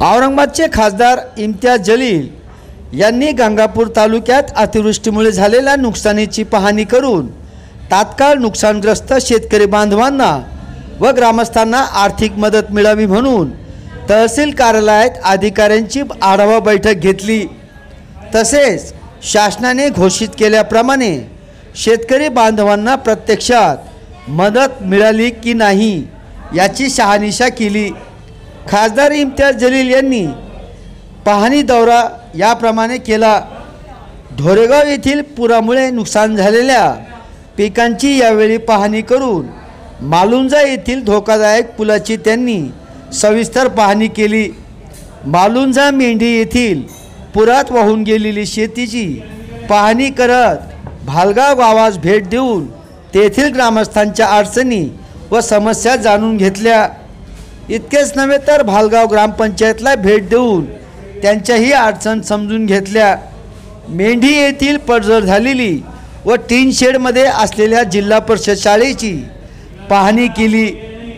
औरंगाबादचे खासदार इम्तियाज जलील यांनी गंगापूर तालुक्यात अतिवृष्टीमुळे झालेल्या नुकसानीची पाहणी करून तात्काळ नुकसानग्रस्त शेतकरी बांधवांना व ग्रामस्थांना आर्थिक मदत मिळावी म्हणून तहसील कार्यालयात अधिकाऱ्यांची आढावा बैठक घेतली। तसेच शासनाने घोषित केल्याप्रमाणे शेतकरी बांधवांना प्रत्यक्षात मदत मिळाली की नाही याची शहानिशा केली। खासदार इम्तियाज जलील यांनी पाहणी दौरा याप्रमाणे केला। ढोरेगाव येथील पुरामुळे नुकसान झालेल्या पिकांची यावेळी पाहणी करून मालुंजा येथील धोकादायक पुलाची त्यांनी सविस्तर पाहणी केली। मालुंजा मेंढी येथील पुरात वाहून गेलेली शेतीची पाहणी करत भालगाव गावास भेट देऊन तेथील ग्रामस्थांच्या अडचणी व समस्या जाणून घेतल्या। इतकेच नव्हे तर भालगाव ग्रामपंचायतला भेट देऊन त्यांच्याही अडचण समजून घेतल्या। मेंढी येथील पडझड झालेली व टीन शेडमध्ये असलेल्या जिल्हा परिषद शाळेची पाहणी केली।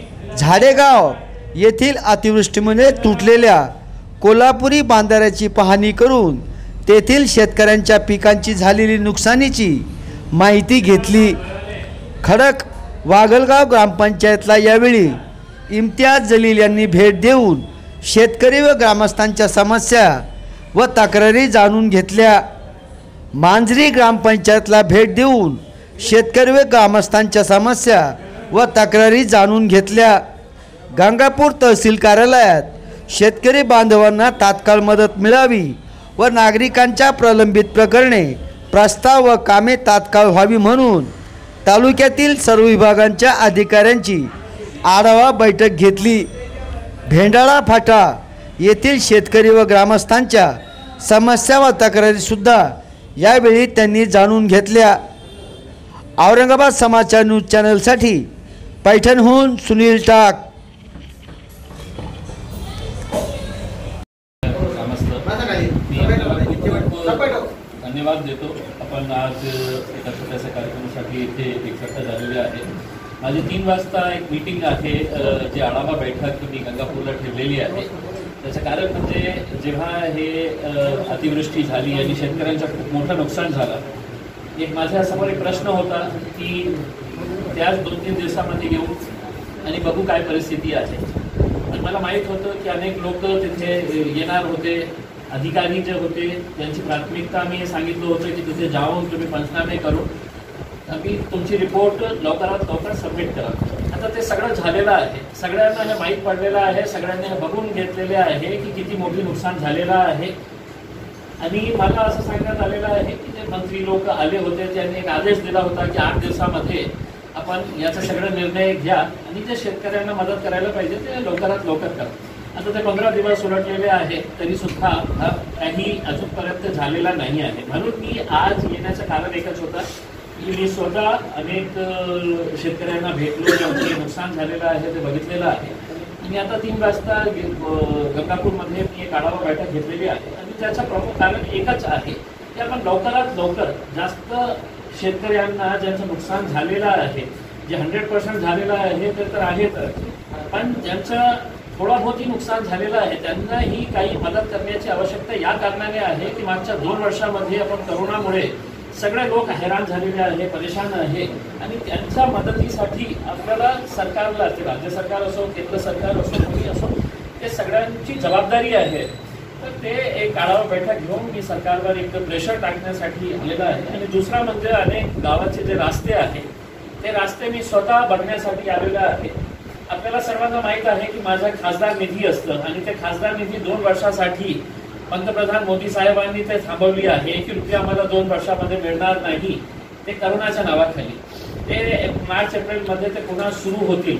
झाडेगाव येथील अतिवृष्टीमुळे तुटलेल्या कोल्हापुरी बांधाऱ्याची पाहणी करून तेथील शेतकऱ्यांच्या पिकांची झालेली नुकसानीची माहिती घेतली। खडक वाघलगाव ग्रामपंचायतला यावेळी इम्तियाज जलील यांनी भेट देऊन शेतकरी व ग्रामस्थांच्या समस्या व तक्रारी जाणून घेतल्या। मांजरी ग्रामपंचायतला भेट देऊन शेतकरी व ग्रामस्थांच्या समस्या व तक्रारी जाणून घेतल्या। गंगापूर तहसील कार्यालयात शेतकरी बांधवांना तात्काळ मदत मिळावी व नागरिकांच्या प्रलंबित प्रकरणे प्रस्ताव व कामे तात्काळ व्हावी म्हणून तालुक्यातील सर्व विभागांच्या अधिकाऱ्यांची आढावा बैठक घेतली। भेंडाळा फाटा येथील शेतकरी व ग्रामस्थांच्या समस्या व तक्रारीसुद्धा यावेळी त्यांनी जाणून घेतल्या। औरंगाबाद समाचार न्यूज चॅनलसाठी पैठणहून सुनील टाक। धन्यवाद देतो। आपण आज एका छोट्याशा कार्यक्रमासाठी इथे एकत्र झालेले आहे। माझी 3 वाजता एक मीटिंग आहे जी आढावा बैठक मी गंगापूरला ठेवलेली आहे। त्याचं कारण म्हणजे जेव्हा हे अतिवृष्टी झाली आणि शेतकऱ्यांचं खूप मोठं नुकसान झालं, एक माझ्यासमोर एक प्रश्न होता की त्याच 2-3 दिवसामध्ये येऊ आणि बघू काय परिस्थिती आहे। आणि मला माहीत होतं की अनेक लोक तिथे येणार होते, अधिकारी जे होते त्यांची प्राथमिकता मी सांगितलं होतं की तिथे जाऊन तुम्ही पंचनामे करून आम्ही तुमची रिपोर्ट लवकरात लवकर सबमिट करा। आता ते सगळं झालेलं आहे, सगळ्यांना हे माहीत पडलेलं आहे, सगळ्यांनी हे बघून घेतलेले आहे की किती मोठी नुकसान झालेलं आहे। आणि मला असं सांगण्यात आलेलं आहे की जे मंत्री लोक आले होते त्यांनी एक आदेश दिला होता की 8 दिवसामध्ये आपण याचा सगळं निर्णय घ्या आणि जे शेतकऱ्यांना मदत करायला पाहिजे ते लवकरात लवकर करा। आता ते 15 दिवस उलटलेले आहे तरी सुद्धा काही अजूनपर्यंत झालेला नाही आहे। म्हणून मी आज येण्याचं कारण एकच होतं की मी स्वतः अनेक शेतकऱ्यांना भेटलो, ज्यांचे नुकसान झालेलं आहे ते बघितलेलं आहे। आणि आता 3 वाजता गंगापूरमध्ये मी एक आढावा बैठक घेतलेली आहे आणि त्याचं प्रमुख कारण एकच आहे की आपण लवकरात लवकर जास्त शेतकऱ्यांना ज्यांचं नुकसान झालेलं आहे, जे 100% झालेलं आहे ते तर आहेतच, पण ज्यांचं थोडा बहुतही नुकसान झालेलं आहे त्यांनाही काही मदत करण्याची आवश्यकता या कारणाने आहे की मागच्या 2 वर्षामध्ये आपण करोनामुळे सगळे लोक हैराण झालेले आहे, परेशान आहे आणि त्यांच्या मदतीसाठी आपल्याला सरकारला, राज्य सरकार असो केंद्र सरकार असो कोणी असो, ते सगळ्यांची जबाबदारी आहे। तर ते एक आढावा बैठक घेऊन मी सरकारवर एक प्रेशर टाकण्यासाठी आलेला आहे। आणि दुसरा म्हणजे अनेक गावाचे जे रस्ते आहेत ते रस्ते मी स्वतः बघण्यासाठी आलेला आहे। आपल्याला सर्वांना माहीत आहे की माझा खासदार निधी असतं आणि ते खासदार निधी 2 वर्षासाठी पंतप्रधान मोदी साहेबांनी ते थांबवली आहे। 1 रुपया आम्हाला 2 वर्षामध्ये मिळणार नाही, ते करोनाच्या नावाखाली। ते मार्च-एप्रिलमध्ये ते पुन्हा सुरू होतील।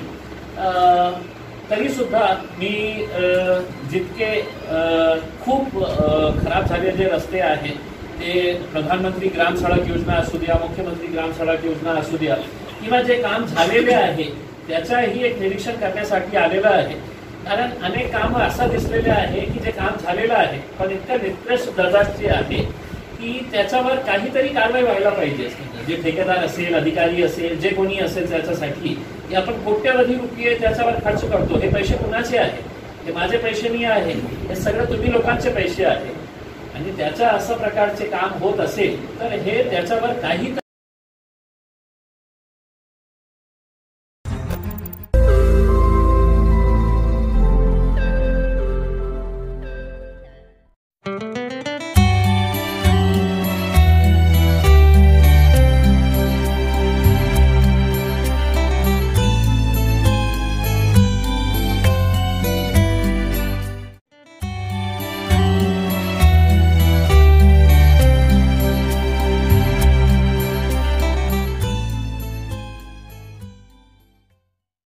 तरी सुद्धा मी जितके खूप खराब झालेले जे रस्ते आहेत ते प्रधानमंत्री ग्राम सडक योजना असू द्या, मुख्यमंत्री ग्राम सडक योजना असू द्या किंवा जे काम झालेले आहे त्याचाही एक निरीक्षण करण्यासाठी आलेलं आहे। कारण अनेक कामं असं दिसलेले आहे की जे काम झालेलं आहे पण इतकं निकृष्ट दर्जाचे आहे की त्याच्यावर काहीतरी कारवाई व्हायला पाहिजे। जे ठेकेदार असेल, अधिकारी असेल, जे कोणी असेल त्याच्यासाठी आपण कोट्यवधी रुपये त्याच्यावर खर्च करतो, हे पैसे कुणाचे आहेत? हे माझे पैसे नाही आहे, हे सगळं तुम्ही लोकांचे पैसे आहे आणि त्याच्या असं प्रकारचे काम होत असेल तर हे त्याच्यावर काही